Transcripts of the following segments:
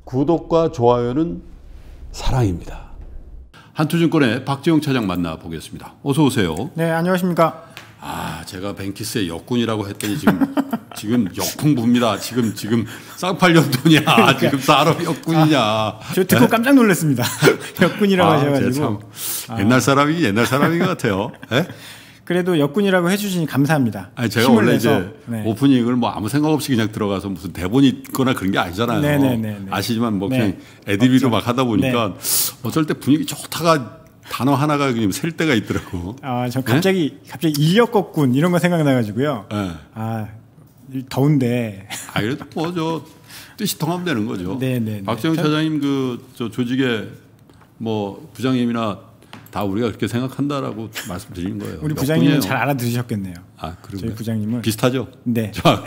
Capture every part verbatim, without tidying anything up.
구독과 좋아요는 사랑입니다. 한투증권의 박지용 차장 만나보겠습니다. 어서 오세요. 네, 안녕하십니까. 아, 제가 뱅키스의 역군이라고 했더니 지금 지금 역풍부입니다. 지금 지금 쌍팔년 돈이야. 그러니까. 지금 사람 역군이냐. 아, 저 듣고 깜짝 놀랐습니다. 역군이라고 아, 하셔가지고. 참 옛날 사람이 옛날 사람인 것 같아요. 네? 그래도 역군이라고 해주시니 감사합니다. 아니, 제가 원래 내서. 이제 네. 오프닝을 뭐 아무 생각 없이 그냥 들어가서 무슨 대본이 있거나 그런 게 아니잖아요. 네네네. 아시지만 뭐 네. 그냥 애드비로 막 하다 보니까 네. 어쩔 때 분위기 좋다가 단어 하나가 그냥 셀 때가 있더라고. 아, 저 갑자기 네? 갑자기 인력거군 이런 거 생각나가지고요. 네. 아, 더운데. 아, 그래도 뭐 저 뜻이 통하면 되는 거죠. 네네. 박지용 차장님 그 저 조직의 뭐 부장님이나 다 우리가 그렇게 생각한다라고 말씀드린 거예요. 우리 부장님은 잘 알아들으셨겠네요. 아, 그런가요? 저희 부장님은 비슷하죠. 네. 자,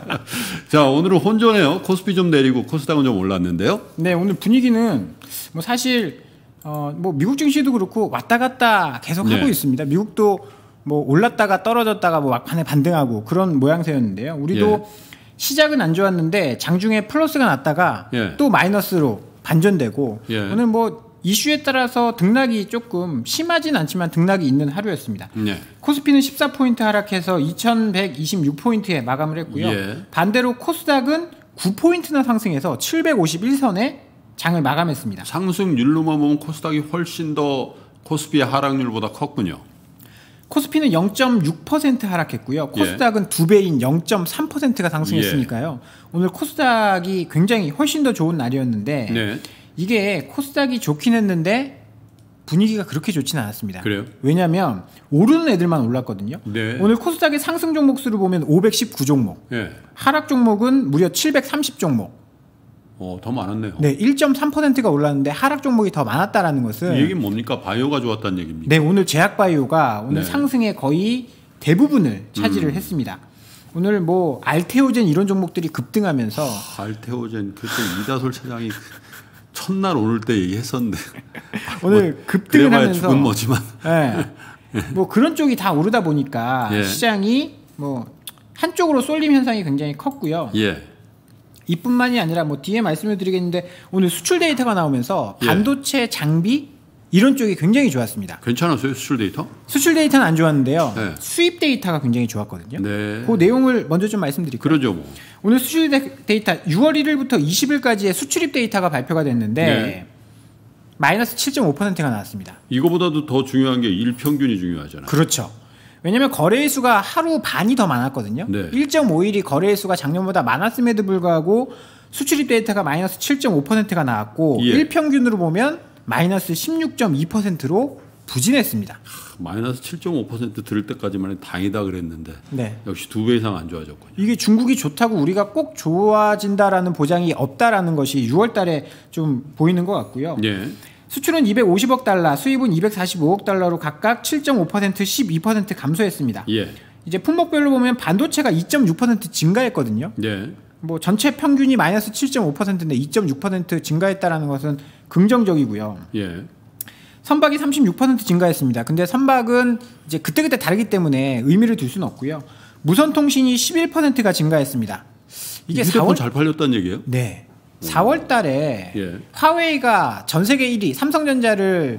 자, 오늘은 혼조네요. 코스피 좀 내리고 코스닥은 좀 올랐는데요. 네, 오늘 분위기는 뭐 사실 어 뭐 미국 증시도 그렇고 왔다 갔다 계속 네. 하고 있습니다. 미국도 뭐 올랐다가 떨어졌다가 뭐 막판에 반등하고 그런 모양새였는데요. 우리도 예. 시작은 안 좋았는데 장중에 플러스가 났다가 예. 또 마이너스로 반전되고 예. 오늘 뭐 이슈에 따라서 등락이 조금 심하진 않지만 등락이 있는 하루였습니다. 네. 코스피는 십사 포인트 하락해서 이천백이십육 포인트에 마감을 했고요. 예. 반대로 코스닥은 구 포인트나 상승해서 칠백오십일 선에 장을 마감했습니다. 상승률로만 보면 코스닥이 훨씬 더 코스피의 하락률보다 컸군요. 코스피는 영 점 육 퍼센트 하락했고요. 코스닥은 예. 두 배인 영 점 삼 퍼센트가 상승했으니까요. 예. 오늘 코스닥이 굉장히 훨씬 더 좋은 날이었는데 네. 이게 코스닥이 좋긴 했는데 분위기가 그렇게 좋지는 않았습니다. 그래요? 왜냐하면 오르는 애들만 올랐거든요. 네. 오늘 코스닥의 상승 종목 수를 보면 오백십구 종목, 네. 하락 종목은 무려 칠백삼십 종목. 어, 더 많았네요. 네, 일 점 삼 퍼센트가 올랐는데 하락 종목이 더 많았다라는 것은 이 얘기는 뭡니까? 바이오가 좋았다는 얘기입니까? 네, 오늘 제약바이오가 오늘 네. 상승의 거의 대부분을 차지를 음. 했습니다. 오늘 뭐 알테오젠 이런 종목들이 급등하면서 하, 알테오젠 그때 이다솔 차장이 첫날 오늘 때 얘기했었는데 오늘 뭐, 급등을 하면서 죽은 뭐지만 네. 뭐 그런 쪽이 다 오르다 보니까 예. 시장이 뭐 한쪽으로 쏠림 현상이 굉장히 컸고요. 예. 이뿐만이 아니라 뭐 뒤에 말씀을 드리겠는데 오늘 수출 데이터가 나오면서 반도체 예. 장비 이런 쪽이 굉장히 좋았습니다. 괜찮았어요? 수출 데이터? 수출 데이터는 안 좋았는데요. 네. 수입 데이터가 굉장히 좋았거든요. 네. 그 내용을 먼저 좀 말씀드릴게요. 그러죠. 뭐. 오늘 수출 데이터 유월 일일부터 이십일까지의 수출입 데이터가 발표가 됐는데 네. 마이너스 칠 점 오 퍼센트가 나왔습니다. 이거보다도 더 중요한 게 일평균이 중요하잖아요. 그렇죠. 왜냐하면 거래일 수가 하루 반이 더 많았거든요. 네. 일 점 오 일이 거래일 수가 작년보다 많았음에도 불구하고 수출입 데이터가 마이너스 칠 점 오 퍼센트가 나왔고 예. 일평균으로 보면 마이너스 십육 점 이 퍼센트로 부진했습니다. 마이너스 칠 점 오 퍼센트 들을 때까지만 해도 다행이다 그랬는데 네. 역시 두 배 이상 안 좋아졌군요. 이게 중국이 좋다고 우리가 꼭 좋아진다라는 보장이 없다라는 것이 유월 달에 좀 보이는 것 같고요. 네. 수출은 이백오십억 달러, 수입은 이백사십오억 달러로 각각 칠 점 오 퍼센트, 십이 퍼센트 감소했습니다. 예. 이제 품목별로 보면 반도체가 이 점 육 퍼센트 증가했거든요. 네. 뭐 전체 평균이 마이너스 칠 점 오 퍼센트인데 이 점 육 퍼센트 증가했다라는 것은 긍정적이고요. 예. 선박이 삼십육 퍼센트 증가했습니다. 근데 선박은 이제 그때그때 다르기 때문에 의미를 둘 수는 없고요. 무선통신이 십일 퍼센트가 증가했습니다. 이게 휴대폰 사월 잘 팔렸다는 얘기예요? 네. 사월 달에 예. 화웨이가 전 세계 일 위 삼성전자를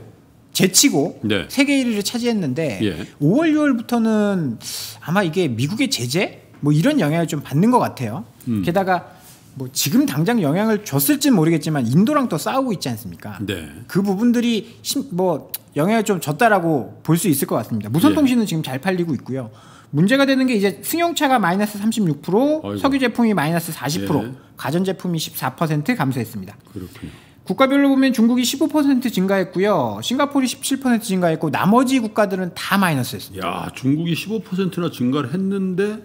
제치고 네. 세계 일 위를 차지했는데 예. 오월, 유월부터는 아마 이게 미국의 제재 뭐 이런 영향을 좀 받는 것 같아요. 음. 게다가 뭐 지금 당장 영향을 줬을지는 모르겠지만 인도랑 또 싸우고 있지 않습니까? 네. 그 부분들이 뭐 영향을 좀 줬다라고 볼 수 있을 것 같습니다. 무선통신은 예. 지금 잘 팔리고 있고요. 문제가 되는 게 이제 승용차가 마이너스 삼십육 퍼센트, 아이고. 석유 제품이 마이너스 사십 퍼센트, 예. 가전 제품이 십사 퍼센트 감소했습니다. 그렇군요. 국가별로 보면 중국이 십오 퍼센트 증가했고요. 싱가포르이 십칠 퍼센트 증가했고 나머지 국가들은 다 마이너스였습니다. 야, 중국이 십오 퍼센트나 증가를 했는데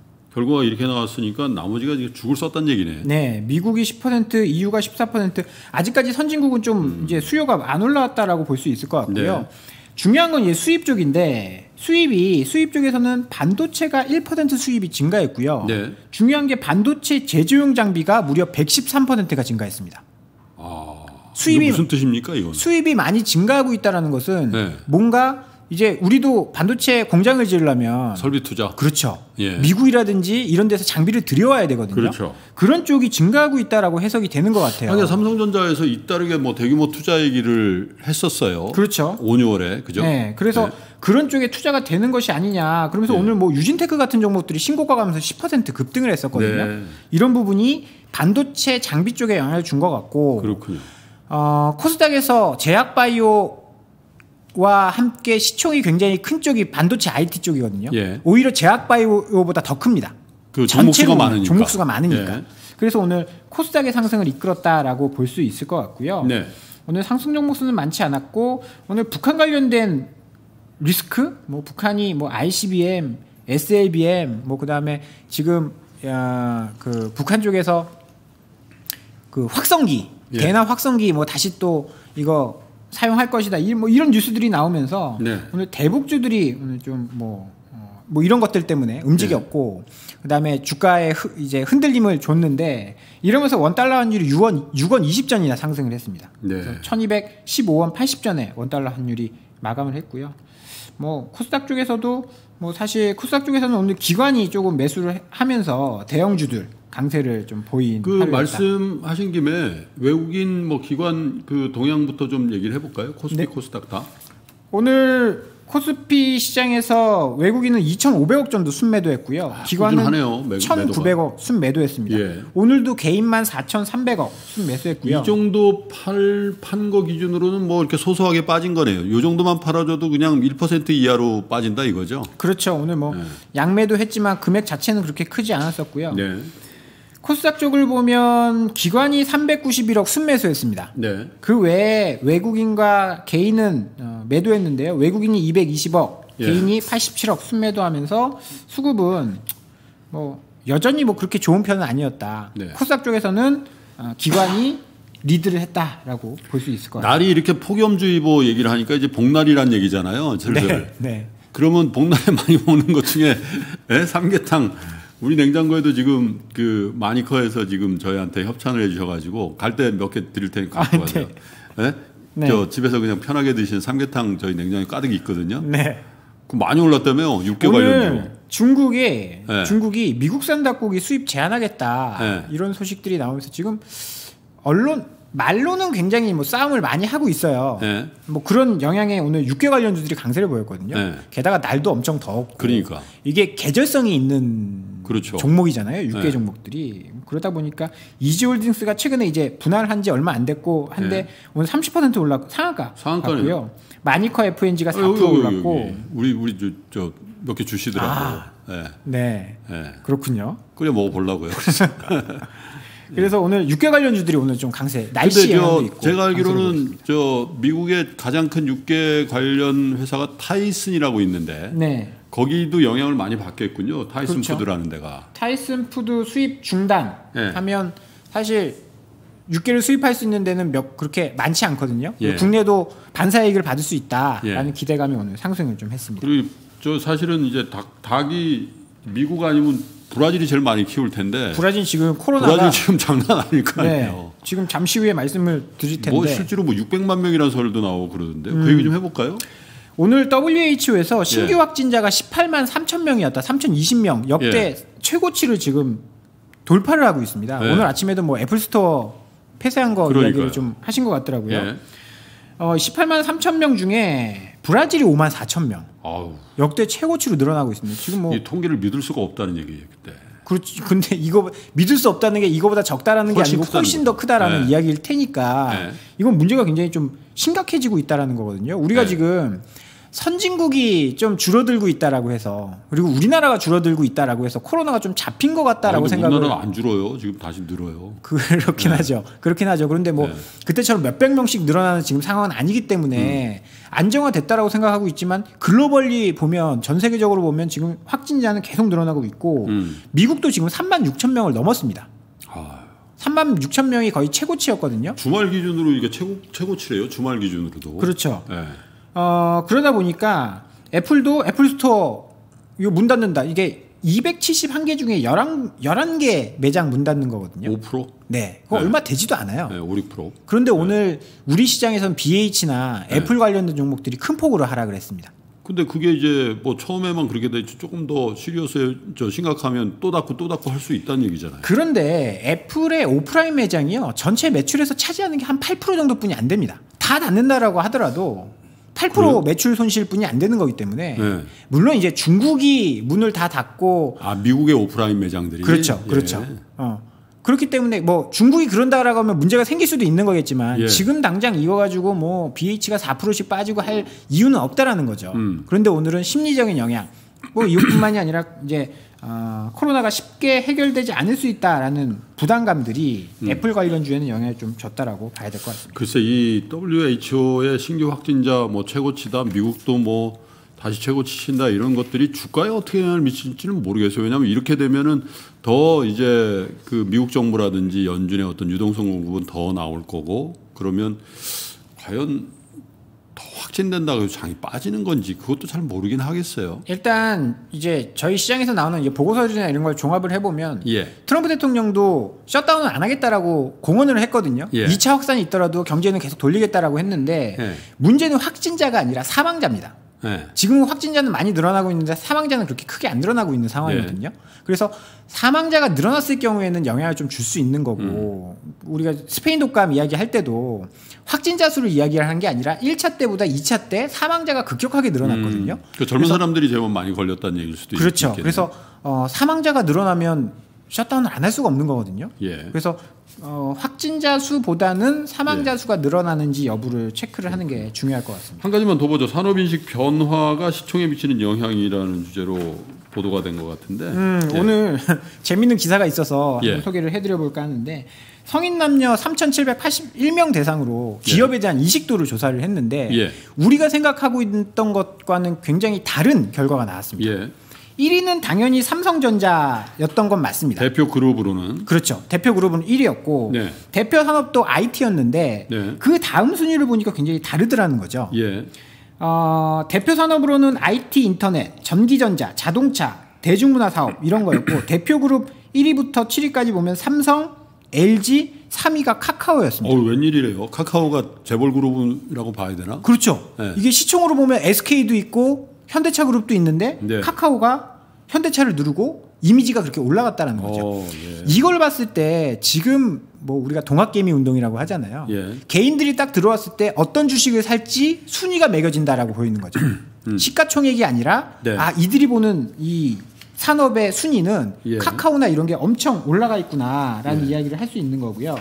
결과가 이렇게 나왔으니까 나머지가 죽을 썼다는 얘기네. 네, 미국이 십 퍼센트, 이유가 십사 퍼센트. 아직까지 선진국은 좀 음. 이제 수요가 안 올라왔다라고 볼 수 있을 것 같고요. 네. 중요한 건 이제 수입 쪽인데 수입이 수입 쪽에서는 반도체가 일 퍼센트 수입이 증가했고요. 네. 중요한 게 반도체 제조용 장비가 무려 백십삼 퍼센트가 증가했습니다. 아, 수입이 무슨 뜻입니까, 이건? 수입이 많이 증가하고 있다는 것은 네. 뭔가 이제 우리도 반도체 공장을 지으려면 설비 투자. 그렇죠. 예. 미국이라든지 이런 데서 장비를 들여와야 되거든요. 그렇죠. 그런 쪽이 증가하고 있다라고 해석이 되는 것 같아요. 하긴 삼성전자에서 잇따르게 뭐 대규모 투자 얘기를 했었어요. 그렇죠. 오, 유월에 그죠? 네. 그래서 네. 그런 쪽에 투자가 되는 것이 아니냐. 그러면서 네. 오늘 뭐 유진테크 같은 종목들이 신고가 가면서 십 퍼센트 급등을 했었거든요. 네. 이런 부분이 반도체 장비 쪽에 영향을 준 것 같고. 그렇군요. 어, 코스닥에서 제약바이오 와 함께 시총이 굉장히 큰 쪽이 반도체 아이티 쪽이거든요. 예. 오히려 제약바이오보다 더 큽니다. 그 종목수가 많으니까. 종목수가 많으니까. 예. 그래서 오늘 코스닥의 상승을 이끌었다라고 볼 수 있을 것 같고요. 네. 오늘 상승 종목수는 많지 않았고 오늘 북한 관련된 리스크, 뭐 북한이 뭐 아이씨비엠, 에스엘비엠, 뭐 그다음에 지금 야, 그 북한 쪽에서 그 확성기, 예. 대남 확성기 뭐 다시 또 이거 사용할 것이다. 뭐 이런 뉴스들이 나오면서 네. 오늘 대북주들이 오늘 좀 뭐 뭐 이런 것들 때문에 움직였고 네. 그다음에 주가에 흐, 이제 흔들림을 줬는데 이러면서 원달러 환율이 육 원 육 원 이십 전이나 상승을 했습니다. 네. 그래서 천이백십오 원 팔십 전에 원달러 환율이 마감을 했고요. 뭐 코스닥 쪽에서도 뭐 사실 코스닥 쪽에서는 오늘 기관이 조금 매수를 하면서 대형주들 강세를 좀 보인. 그 말씀하신 김에 외국인 뭐 기관 그 동향부터 좀 얘기를 해볼까요? 코스피, 네. 코스닥 다. 오늘 코스피 시장에서 외국인은 이천오백억 정도 순매도했고요. 아, 기관은 하네요, 천구백억 순매도했습니다. 예. 오늘도 개인만 사천삼백억 순매수했고요. 이 정도 팔, 판 거 기준으로는 뭐 이렇게 소소하게 빠진 거네요. 이 정도만 팔아줘도 그냥 일 퍼센트 이하로 빠진다 이거죠? 그렇죠. 오늘 뭐 네. 양매도 했지만 금액 자체는 그렇게 크지 않았었고요. 네. 코스닥 쪽을 보면 기관이 삼백구십일억 순매수했습니다. 네. 그 외에 외국인과 개인은 어, 매도했는데요. 외국인이 이백이십억, 예. 개인이 팔십칠억 순매도하면서 수급은 뭐 여전히 뭐 그렇게 좋은 편은 아니었다. 네. 코스닥 쪽에서는 어, 기관이 리드를 했다라고 볼 수 있을 것 같아요. 날이 이렇게 폭염주의보 얘기를 하니까 이제 복날이란 얘기잖아요. 슬슬. 네. 네. 그러면 복날에 많이 먹는 것 중에 네? 삼계탕. 우리 냉장고에도 지금 그 마니커에서 지금 저희한테 협찬을 해주셔가지고 갈 때 몇 개 드릴 테니까 갖고 아, 가세요. 네. 네? 네. 저 집에서 그냥 편하게 드시는 삼계탕 저희 냉장고에 가득 있거든요. 네. 그 많이 올랐다며요. 육개 관련주로. 중국이 네. 중국이 미국산 닭고기 수입 제한하겠다 네. 이런 소식들이 나오면서 지금 언론 말로는 굉장히 뭐 싸움을 많이 하고 있어요. 네. 뭐 그런 영향에 오늘 육개 관련주들이 강세를 보였거든요. 네. 게다가 날도 엄청 덥고. 그러니까 이게 계절성이 있는 그렇죠. 종목이잖아요. 육개 네. 종목들이. 그러다 보니까 이지홀딩스가 최근에 이제 분할을 한 지 얼마 안 됐고 한데 네. 오늘 삼십 퍼센트 올랐고 상한가 상한가고요. 마니커 에프엔지가 사 퍼센트 아, 여기, 여기, 올랐고 여기. 우리 우리 저, 저 몇 개 주시더라고요. 아, 네. 네. 네. 그렇군요. 끓여 먹어보려고요. 그래서 오늘 육개 관련주들이 오늘 좀 강세. 날씨 영향도 있고. 제가 알기로는 저 미국의 가장 큰 육개 관련 회사가 타이슨이라고 있는데 네. 거기도 영향을 많이 받겠군요. 타이슨 그렇죠. 푸드라는 데가. 타이슨 푸드 수입 중단 네. 하면 사실 육개를 수입할 수 있는 데는 몇 그렇게 많지 않거든요. 예. 국내도 반사이익을 받을 수 있다라는 예. 기대감이 오늘 상승을 좀 했습니다. 그리고 저 사실은 이제 닭, 닭이 미국 아니면 브라질이 제일 많이 키울 텐데. 브라질 지금 코로나가. 브라질 지금 장난 아닐 거 아니에요. 네, 지금 잠시 후에 말씀을 드릴 텐데. 뭐 실제로 뭐 육백만 명이라는 설도 나오고 그러던데. 음. 그 얘기 좀 해볼까요? 오늘 더블유에이치오에서 신규 예. 확진자가 십팔만 삼천 명이었다. 삼천이십 명. 역대 예. 최고치를 지금 돌파를 하고 있습니다. 예. 오늘 아침에도 뭐 애플스토어 폐쇄한 거 그러니까요. 이야기를 좀 하신 것 같더라고요. 예. 어, 십팔만 삼천 명 중에 브라질이 오만 사천 명. 아우. 역대 최고치로 늘어나고 있습니다. 지금 뭐 이 통계를 믿을 수가 없다는 얘기예요, 그때. 그렇지. 근데 이거 믿을 수 없다는 게 이거보다 적다라는 게 아니고 훨씬 더 크다라는 네. 이야기일 테니까 네. 이건 문제가 굉장히 좀 심각해지고 있다라는 거거든요. 우리가 네. 지금 선진국이 좀 줄어들고 있다라고 해서 그리고 우리나라가 줄어들고 있다라고 해서 코로나가 좀 잡힌 것 같다라고 생각을. 우리나라는 안 줄어요. 지금 다시 늘어요. 그렇긴 네. 하죠. 그렇긴 하죠. 그런데 뭐 네. 그때처럼 몇백 명씩 늘어나는 지금 상황은 아니기 때문에 음. 안정화됐다라고 생각하고 있지만 글로벌리 보면 전 세계적으로 보면 지금 확진자는 계속 늘어나고 있고 음. 미국도 지금 삼만 육천 명을 넘었습니다. 아. 삼만 육천 명이 거의 최고치였거든요. 주말 기준으로 이게 최고 최고치래요. 주말 기준으로도. 그렇죠. 네. 어, 그러다 보니까 애플도 애플 스토어 이거 문 닫는다. 이게 이백칠십일 개 중에 열한 개 매장 문 닫는 거거든요. 오 퍼센트? 네. 그거 네. 얼마 되지도 않아요. 네, 오, 육 퍼센트. 그런데 네. 오늘 우리 시장에서는 비에이치나 네. 애플 관련된 종목들이 큰 폭으로 하락을 했습니다. 근데 그게 이제 뭐 처음에만 그렇게 되지 조금 더 시리어스 저 심각하면 또 닫고 또 닫고 할 수 있다는 얘기잖아요. 그런데 애플의 오프라인 매장이요 전체 매출에서 차지하는 게 한 팔 퍼센트 정도뿐이 안 됩니다. 다 닫는다라고 하더라도 팔 퍼센트 그래요? 매출 손실뿐이 안 되는 거기 때문에 네. 물론 이제 중국이 문을 다 닫고 아 미국의 오프라인 매장들이 그렇죠, 그렇죠. 예. 어. 그렇기 때문에 뭐 중국이 그런다라고 하면 문제가 생길 수도 있는 거겠지만 예. 지금 당장 이거 가지고 뭐 비에이치가 사 퍼센트씩 빠지고 할 이유는 없다라는 거죠. 음. 그런데 오늘은 심리적인 영향 뭐 이것뿐만이 아니라 이제 어, 코로나가 쉽게 해결되지 않을 수 있다라는 부담감들이 음. 애플 관련주에는 영향을 좀 줬다라고 봐야 될 것 같습니다. 글쎄 이 더블유에이치오의 신규 확진자 뭐 최고치다 미국도 뭐 다시 최고치 친다 이런 것들이 주가에 어떻게 영향을 미칠지는 모르겠어요. 왜냐하면 이렇게 되면은 더 이제 그 미국 정부라든지 연준의 어떤 유동성 공급은 더 나올 거고 그러면 과연 더 확진된다고 해서 장이 빠지는 건지 그것도 잘 모르긴 하겠어요. 일단 이제 저희 시장에서 나오는 이제 보고서들이나 이런 걸 종합을 해보면 예. 트럼프 대통령도 셧다운을 안 하겠다라고 공언을 했거든요. 예. 이 차 확산이 있더라도 경제는 계속 돌리겠다라고 했는데 예. 문제는 확진자가 아니라 사망자입니다. 네. 지금 확진자는 많이 늘어나고 있는데 사망자는 그렇게 크게 안 늘어나고 있는 상황이거든요. 네. 그래서 사망자가 늘어났을 경우에는 영향을 좀 줄 수 있는 거고 음. 우리가 스페인 독감 이야기할 때도 확진자 수를 이야기하는 게 아니라 일 차 때보다 이 차 때 사망자가 급격하게 늘어났거든요. 음. 그 젊은 사람들이 제법 많이 걸렸다는 얘기일 수도 그렇죠. 있겠네요. 그래서 어, 사망자가 늘어나면 셧다운을 안 할 수가 없는 거거든요. 예. 그래서 어, 확진자 수보다는 사망자 예. 수가 늘어나는지 여부를 체크를 하는 게 중요할 것 같습니다. 한 가지만 더 보죠. 산업인식 변화가 시총에 미치는 영향이라는 주제로 보도가 된 것 같은데 음, 예. 오늘 재밌는 기사가 있어서 예. 한번 소개를 해드려볼까 하는데 성인 남녀 삼천칠백팔십일 명 대상으로 기업에 대한 예. 인식도를 조사를 했는데 예. 우리가 생각하고 있던 것과는 굉장히 다른 결과가 나왔습니다. 예. 일 위는 당연히 삼성전자였던 건 맞습니다. 대표 그룹으로는 그렇죠. 대표 그룹은 일 위였고 네. 대표 산업도 아이티였는데 네. 그 다음 순위를 보니까 굉장히 다르더라는 거죠. 예. 어, 대표 산업으로는 아이티, 인터넷, 전기전자, 자동차, 대중문화 사업 이런 거였고 대표 그룹 일 위부터 칠 위까지 보면 삼성, 엘지, 삼 위가 카카오였습니다. 어, 웬일이래요? 카카오가 재벌 그룹이라고 봐야 되나? 그렇죠. 네. 이게 시총으로 보면 에스케이도 있고 현대차 그룹도 있는데 네. 카카오가 현대차를 누르고 이미지가 그렇게 올라갔다는 거죠. 어, 예. 이걸 봤을 때 지금 뭐 우리가 동학개미 운동이라고 하잖아요. 예. 개인들이 딱 들어왔을 때 어떤 주식을 살지 순위가 매겨진다라고 보이는 거죠. 음. 시가총액이 아니라 네. 아 이들이 보는 이 산업의 순위는 예. 카카오나 이런 게 엄청 올라가 있구나라는 예. 이야기를 할 수 있는 거고요.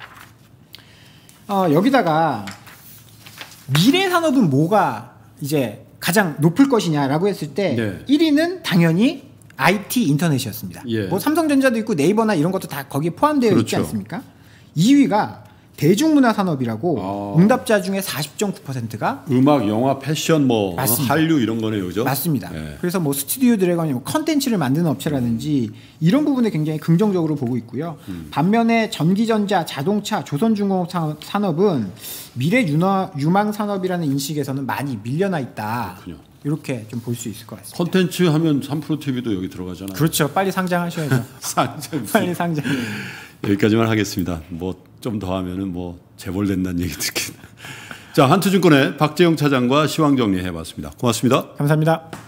어, 여기다가 미래 산업은 뭐가 이제 가장 높을 것이냐라고 했을 때 네. 일 위는 당연히 아이티 인터넷이었습니다. 예. 뭐 삼성전자도 있고 네이버나 이런 것도 다 거기에 포함되어 그렇죠. 있지 않습니까? 이 위가 대중문화 산업이라고 아. 응답자 중에 사십 점 구 퍼센트가 음악, 영화, 패션, 뭐 맞습니다. 한류 이런 거네요, 그죠? 맞습니다. 예. 그래서 뭐 스튜디오 드래곤이 뭐 컨텐츠를 만드는 업체라든지 이런 부분에 굉장히 긍정적으로 보고 있고요. 음. 반면에 전기전자, 자동차, 조선중공업 산업은 미래 유나, 유망 산업이라는 인식에서는 많이 밀려나 있다. 그렇군요. 이렇게 좀 볼 수 있을 것 같습니다. 컨텐츠 하면 삼프로 티비도 여기 들어가잖아요. 그렇죠. 빨리 상장하셔야죠. 상장. 빨리 상장. 여기까지만 하겠습니다. 뭐 좀 더 하면은 뭐 재벌 된다는 얘기 듣긴. 자, 한투증권의 박재영 차장과 시황 정리해봤습니다. 고맙습니다. 감사합니다.